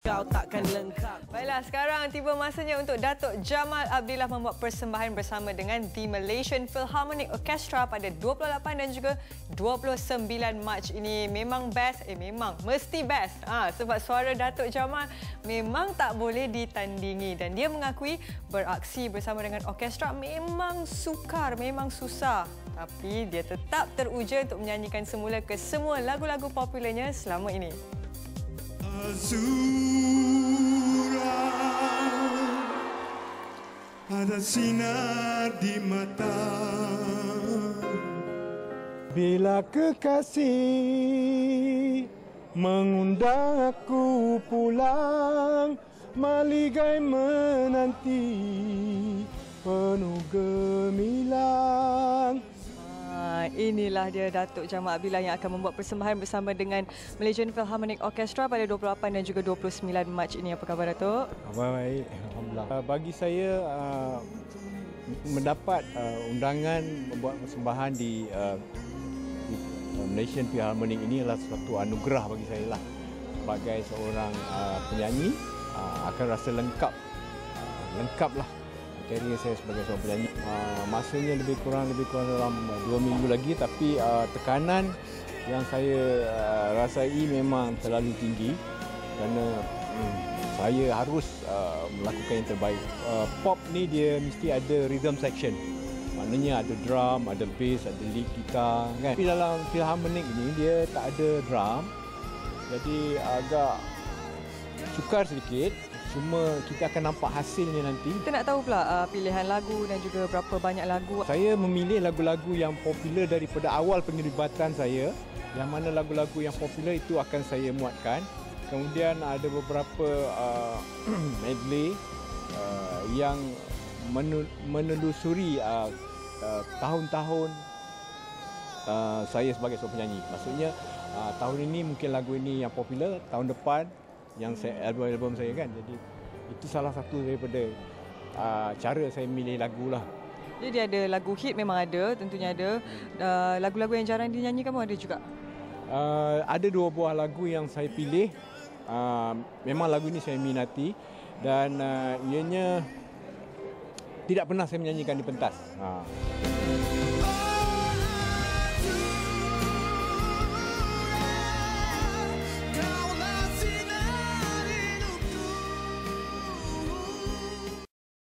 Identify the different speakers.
Speaker 1: Kau takkan lengkap. Baiklah, sekarang tiba masanya untuk Datuk Jamal Abdillah membuat persembahan bersama dengan The Malaysian Philharmonic Orchestra pada 28 dan juga 29 Mac ini. Memang best, memang mesti best. Sebab suara Datuk Jamal memang tak boleh ditandingi dan dia mengakui beraksi bersama dengan orkestra memang sukar, memang susah. Tapi dia tetap teruja untuk menyanyikan semula ke semua lagu-lagu popularnya selama ini.
Speaker 2: Azura, ada sinar di mata. Bila kekasih mengundang aku pulang, maligai menanti penuh gemilang.
Speaker 1: Inilah dia Datuk Jamal Abdillah yang akan membuat persembahan bersama dengan Malaysian Philharmonic Orchestra pada 28 dan juga 29 Mac ini. Apa khabar Datuk?
Speaker 2: Baik, alhamdulillah. Bagi saya mendapat undangan membuat persembahan di Malaysian Philharmonic ini adalah suatu anugerah bagi saya lah. Sebagai seorang penyanyi akan rasa lengkap lah karier saya sebagai seorang penyanyi. Masanya lebih kurang dalam 2 minggu lagi, tapi tekanan yang saya rasai memang terlalu tinggi kerana saya harus melakukan yang terbaik. Pop ni dia mesti ada rhythm section. Maknanya ada drum, ada bass, ada lead gitar kan. Tapi dalam Philharmonic ni dia tak ada drum. Jadi agak sukar sedikit. Cuma kita akan nampak hasilnya nanti.
Speaker 1: Kita nak tahu pula pilihan lagu dan juga berapa banyak lagu.
Speaker 2: Saya memilih lagu-lagu yang popular daripada awal penglibatan saya. Yang mana lagu-lagu yang popular itu akan saya muatkan. Kemudian ada beberapa medley yang menelusuri tahun-tahun saya sebagai seorang penyanyi. Maksudnya tahun ini mungkin lagu ini yang popular, tahun depan yang album saya kan. Jadi itu salah satu daripada cara saya memilih lagu lah.
Speaker 1: Jadi ada lagu hit memang ada, tentunya ada. Lagu-lagu yang jarang dinyanyikan pun ada juga.
Speaker 2: Ada 2 buah lagu yang saya pilih. Memang lagu ini saya minati dan ianya tidak pernah saya menyanyikan di pentas.